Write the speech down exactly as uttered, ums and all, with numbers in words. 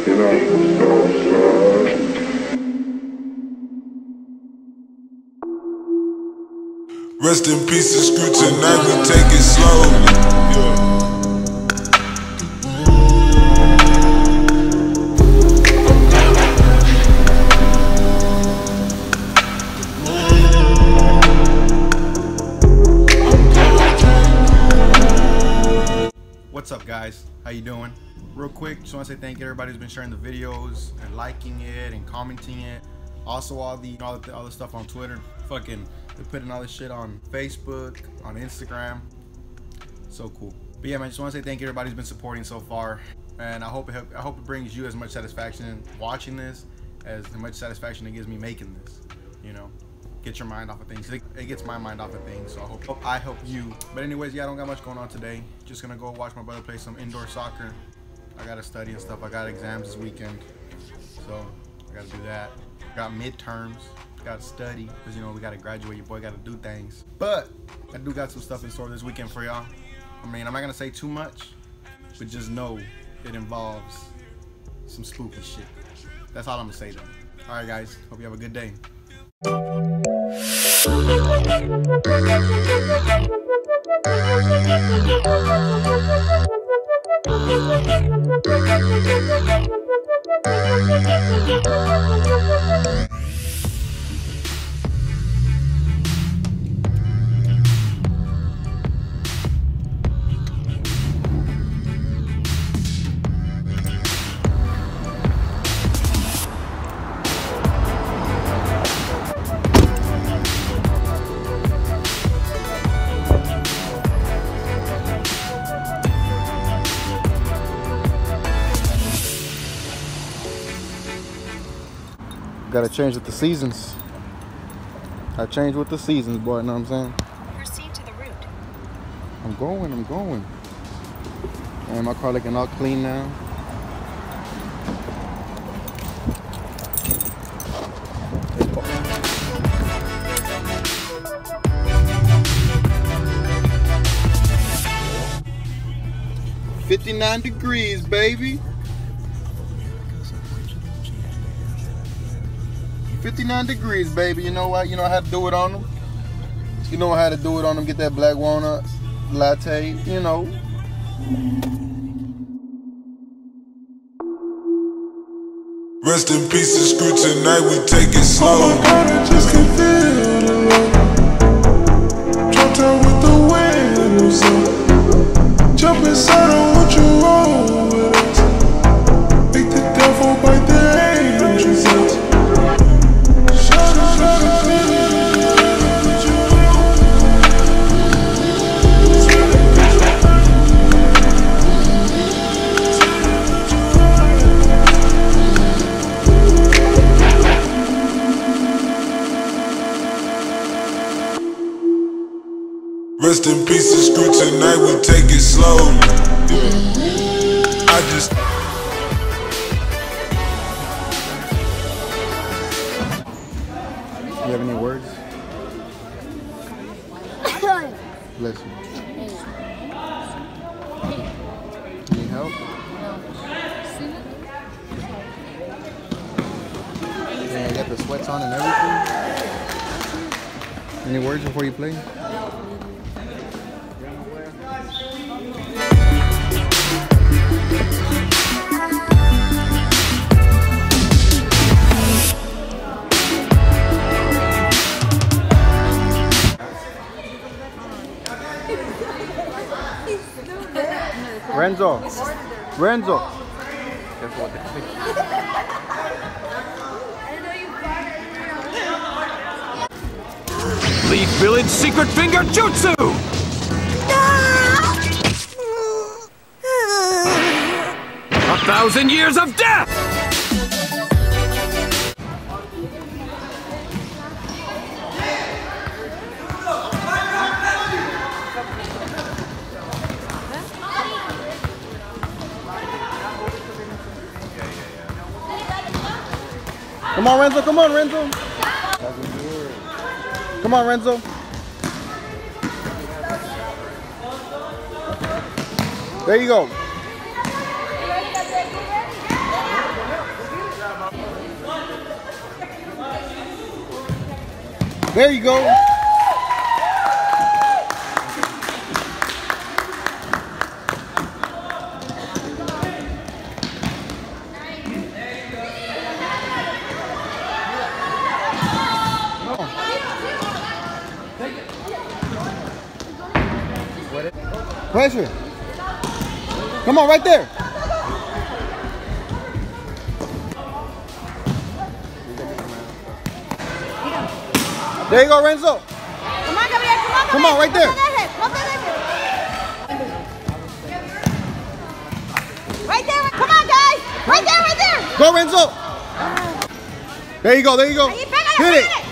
You know, so, uh, rest in peace to Screw, tonight we take it slow. Yeah. What's up, guys? How you doing? Real quick, just want to say thank you to everybody who's been sharing the videos and liking it and commenting it. Also, all the all the other stuff on Twitter. Fucking, they're putting all this shit on Facebook, on Instagram. So cool. But yeah, man, just want to say thank you to everybody who's been supporting so far, and I hope it I hope it brings you as much satisfaction watching this as much satisfaction it gives me making this. You know, get your mind off of things. It, it gets my mind off of things. So I hope, hope I help you. But anyways, yeah, I don't got much going on today. Just gonna go watch my brother play some indoor soccer. I gotta study and stuff. I got exams this weekend, so I gotta do that. Got midterms. Gotta study, because you know we gotta graduate. Your boy gotta do things. But I do got some stuff in store this weekend for y'all. I mean, I'm not gonna say too much, but just know it involves some spooky shit. That's all I'm gonna say though. All right, guys. Hope you have a good day. Gotta change with the seasons. I change with the seasons, boy, you know what I'm saying? Proceed to the route. I'm going, I'm going. And my car looking all clean now. fifty-nine degrees, baby. fifty-nine degrees, baby. You know what? You know how to do it on them. You know how to do it on them. Get that black walnut latte, you know. Rest in peace to Screw, tonight we take it slow. oh my God, I just can feel the love. Dropped out with the windows up. Jump inside, I want you roll with us. Make the devil bite the angels out. Rest in peace to Screw, tonight we take it slow. Yeah. I just You have any words? Bless you. Need help? Yeah, you got the sweats on and everything. Any words before you play? Renzo, Renzo. Careful with that. Leaf Village Secret Finger Jutsu! A thousand years of death! Come on, Renzo. Come on, Renzo. Come on, Renzo. There you go. There you go. Pressure. Come on, right there. There you go, Renzo. Come on, Gabriel. Come on, Come on, right there. Right there. Come on, guys. Right there, right there. Go, Renzo. There you go, there you go. Ahí, pégale, Hit it. pégale.